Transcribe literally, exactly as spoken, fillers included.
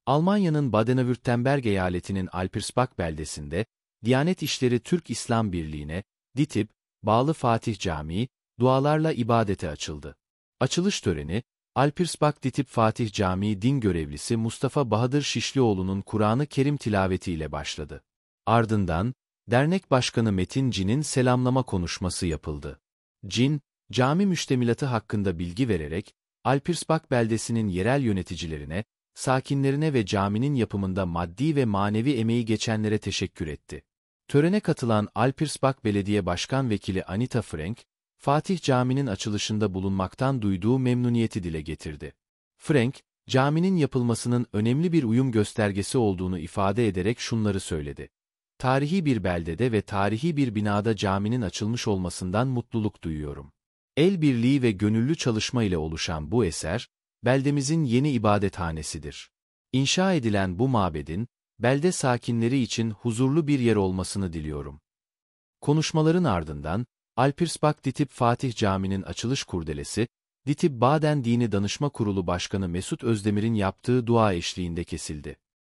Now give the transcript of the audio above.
Almanya'nın Baden-Württemberg eyaletinin Alpirsbach beldesinde, Diyanet İşleri Türk İslam Birliği'ne, DİTİB, bağlı Fatih Camii, dualarla ibadete açıldı. Açılış töreni, Alpirsbach DİTİB Fatih Camii din görevlisi Mustafa Bahadır Şişlioğlu'nun Kur'an-ı Kerim tilavetiyle başladı. Ardından, dernek başkanı Metin Cin'in selamlama konuşması yapıldı. Cin, cami müştemilatı hakkında bilgi vererek, Alpirsbach beldesinin yerel yöneticilerine, sakinlerine ve caminin yapımında maddi ve manevi emeği geçenlere teşekkür etti. Törene katılan Alpirsbach Belediye Başkan Vekili Anita Frank, Fatih Camii'nin açılışında bulunmaktan duyduğu memnuniyeti dile getirdi. Frank, caminin yapılmasının önemli bir uyum göstergesi olduğunu ifade ederek şunları söyledi. Tarihi bir beldede ve tarihi bir binada caminin açılmış olmasından mutluluk duyuyorum. El birliği ve gönüllü çalışma ile oluşan bu eser, beldemizin yeni ibadethanesidir. İnşa edilen bu mabedin, belde sakinleri için huzurlu bir yer olmasını diliyorum. Konuşmaların ardından, Alpirsbach DİTİB Fatih Camii'nin açılış kurdelesi, DİTİB Baden Dini Danışma Kurulu Başkanı Mesut Özdemir'in yaptığı dua eşliğinde kesildi.